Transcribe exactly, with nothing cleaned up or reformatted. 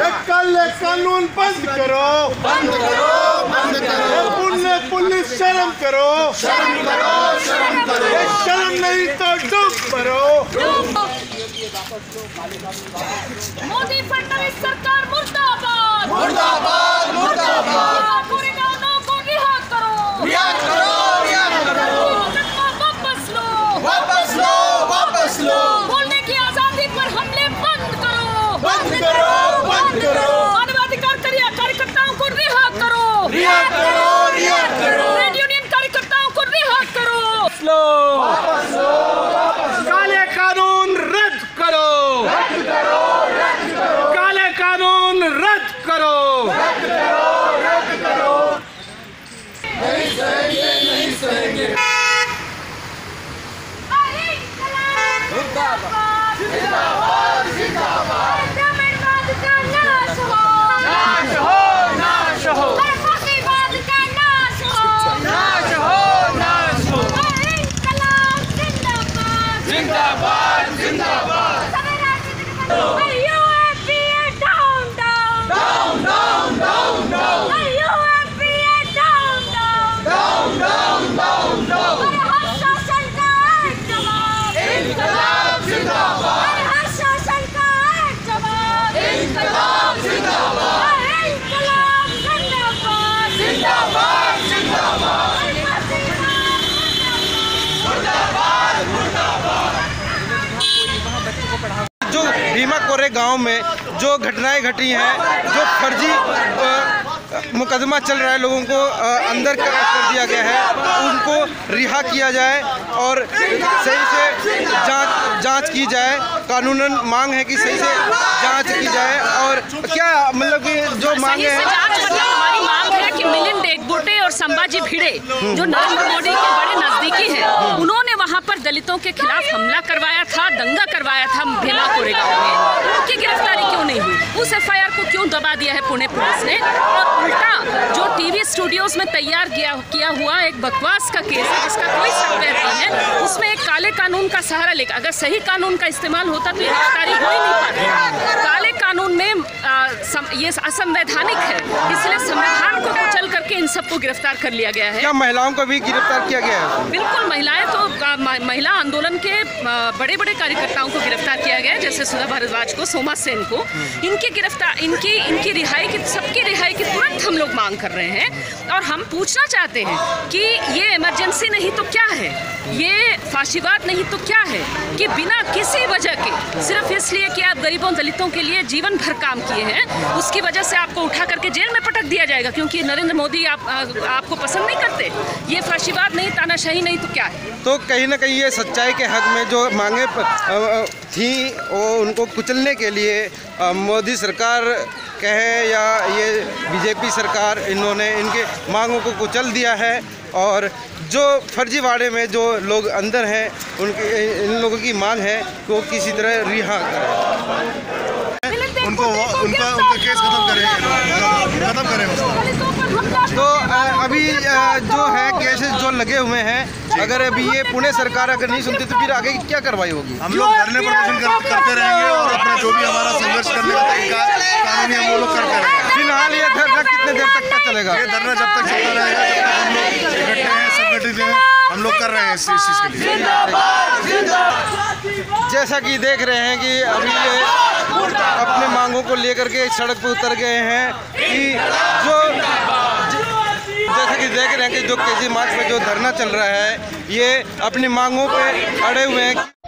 काले कानून बंद करो, बंद करो, बंद करो। पुलिस पुलिस शर्म करो, शर्म करो, शर्म करो। शर्म नहीं तो डूब करो। मोदी फडणवीस सरकार मुर्दाबाद, मुर्दाबाद, मुर्दाबाद। गुनेगारों को रिहा करो, रिहा करो, रिहा करो। वापस लो, वापस लो, वापस लो। बोलने की आजादी पर हमले बंद करो, बंद करो, बंद करो। मानवाधिकार कार्यकर्ताओं को रिहा करो, रिहा करो, रिहा करो। ट्रेड यूनियन कार्यकर्ताओं को रिहा करो। वापस लो, वापस लो। काले कानून रद्द करो, रद्द करो, रद्द करो। काले कानून रद्द करो, रद्द करो, रद्द करो। नहीं सहेंगे, नहीं सहेंगे। जिंदाबाद, जिंदाबाद, जिंदाबाद। ब्राह्मणवाद का नाश हो, नाश हो, नाश हो। फाशीवाद का नाश हो, नाश हो, नाश हो। इंकलाब जिंदाबाद, जिंदाबाद, जिंदाबाद। U A P A down, down, Down, down, down, down. U A P A down, down, Down, down, down, down. हर शासन का एक जवाब, इंकलाब जिंदाबाद। हर शासन का एक जवाब, इंकलाब जिंदाबाद। इंकलाब जिंदाबाद, जिंदाबाद, जिंदाबाद। मुर्दाबाद, मुर्दाबाद। जो भीमा कोरे गांव में जो घटनाएं घटी हैं, जो फर्जी अ, मुकदमा चल रहा है, लोगों को अ, अंदर कर कर दिया गया है, उनको रिहा किया जाए और सही से जांच जांच की जाए। कानूनन मांग है कि सही से जांच की जाए। और क्या मतलब कि जो मांग सही से है, जांच मतलब हमारी मांग है कि मिलिंद देशमुख और संभाजी भिड़े जो नरेंद्र मोदी के बड़े नजदीकी हैं, उन्होंने वहां पर दलितों के खिलाफ हमला करवाया था, दंगा करवाया था भीमा कोरे गांव में, उनकी गिरफ्तारी क्यों नहीं हुई? उस एफ आई आर को क्यों दबा दिया है पुणे पुलिस ने? और उल्टा जो टीवी स्टूडियोज में तैयार किया किया हुआ एक बकवास का केस है जिसका कोई सत्य नहीं है, उसमें एक काले कानून का सहारा लेकर, अगर सही कानून का इस्तेमाल होता तो ये गिरफ्तारी हो ही नहीं पाती। काले कानून में आ, सम, ये असंवैधानिक है, इसलिए संविधान को कुचल करके इन सबको गिरफ्तार कर लिया गया है। क्या महिलाओं को भी गिरफ्तार किया गया है? बिल्कुल, महिलाएं तो आ, महिला आंदोलन के बड़े बड़े कार्यकर्ताओं को गिरफ्तार किया गया है, जैसे सुधा भारद्वाज को, सोमा सेन को। इनकी गिरफ्तार इनकी इनकी रिहाई की, सबकी रिहाई की तुरंत हम लोग मांग कर रहे हैं। और हम पूछना चाहते हैं कि ये इमरजेंसी नहीं तो क्या है, ये फाशीवाद नहीं तो क्या है, कि बिना किसी वजह के, सिर्फ इसलिए कि आप गरीबों दलितों के लिए जीवन भर काम किए हैं, उसकी वजह से आपको उठा करके जेल में पटक दिया जाएगा क्योंकि नरेंद्र मोदी आप, आ, आपको पसंद नहीं करते। ये फाशीवाद नहीं, तानाशाही नहीं तो क्या है? तो कहीं ना कहीं ये सच्चाई के हक में जो मांगे थी वो उनको कुचलने के लिए अ, मोदी सरकार कहे या ये बीजेपी सरकार, इन्होंने इनके मांगों को कुचल दिया है। और जो फर्जीवाड़े में जो लोग अंदर हैं, उनकी इन लोगों की मांग है कि वो किसी तरह रिहा करें, उनको उनका उनका केस खत्म करें, खत्म करें उसको। तो अ, अभी अ, जो है केसेस जो लगे हुए हैं, अगर अभी ये पुणे सरकार अगर नहीं सुनती तो फिर आगे क्या कार्रवाई होगी? हम लोग धरने प्रदर्शन कर, करते रहेंगे और अपना जो भी हमारा संघर्ष करने का तरीका कानूनी हम वो लोग करते रहेंगे। फिलहाल ये धरना कितने देर तक का चलेगा? ये धरना जब तक चलता रहेगा, जब तक हम लोग इकट्ठे हैं, संगठित हैं, हम लोग कर रहे हैं इस चीज़ के लिए। जैसा कि देख रहे हैं कि अभी ये अपने मांगों को लेकर के सड़क पर उतर गए हैं कि जो जैसा कि देख रहे हैं कि जो केजी मार्ग पे जो धरना चल रहा है, ये अपनी मांगों पे अड़े हुए हैं।